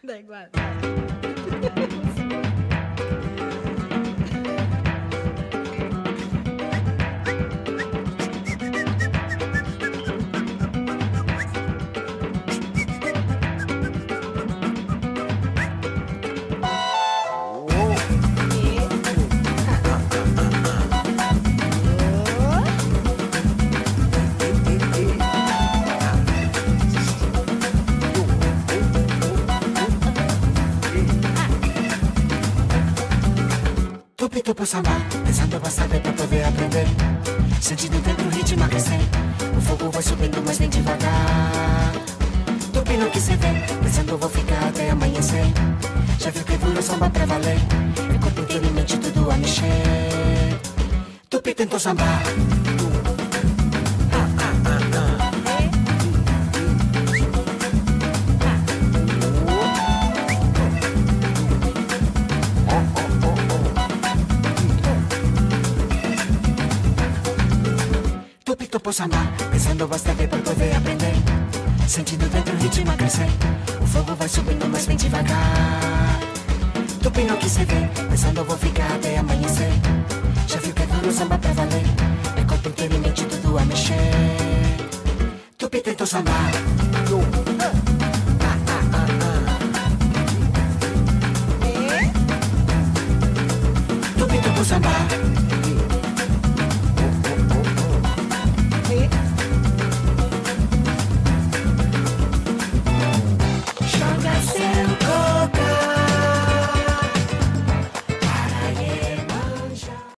Dá igual. Tupito por samba, pensando bastante pra poder aprender. Sentindo dentro o ritmo a crescer. O fogo vai subindo, mas bem devagar. Tupi no que se vê, pensando vou ficar até amanhecer. Já viu que dura samba pra valer. É corpo inteiro e mente tudo a mexer. Tupi tentou sambar. Por sambar, pensando bastante pra poder aprender. Sentindo dentro o ritmo a crescer. O fogo vai subindo, mas bem devagar. Tupi no que se vê, pensando vou ficar até amanhecer. Já viu que é duro samba pra valer. É corpo inteiro e mente tudo a mexer. Tupi tentou sambar.